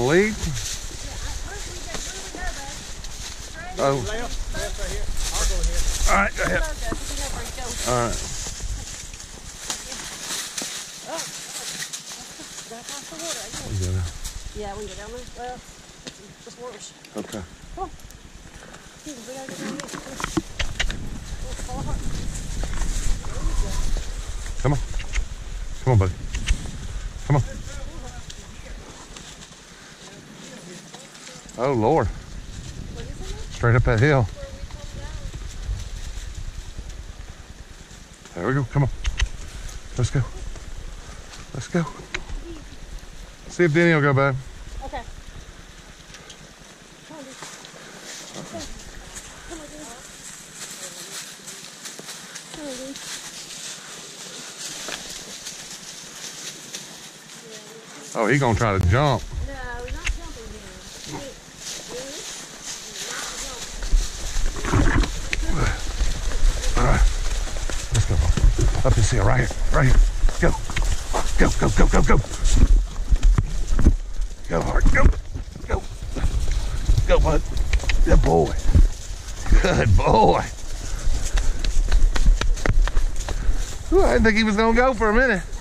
lead? Oh. Left right here. I'll go here. All right, go ahead. All right. Yeah, we can go down there. Well, it's worse. Okay. Come on. Come on. Come on, buddy. Come on. Oh, Lord. Straight up that hill. There we go. Come on. Let's go. Let's go. See if Denny will go, babe. Okay. Oh, he's gonna try to jump. No, we're not jumping here. All right. Let's go. Up this hill, right here. Right here. Go. Go, go, go, go, go. Go hard. Go. Go. Go, bud. Good boy. Good boy. Ooh, I didn't think he was gonna go for a minute.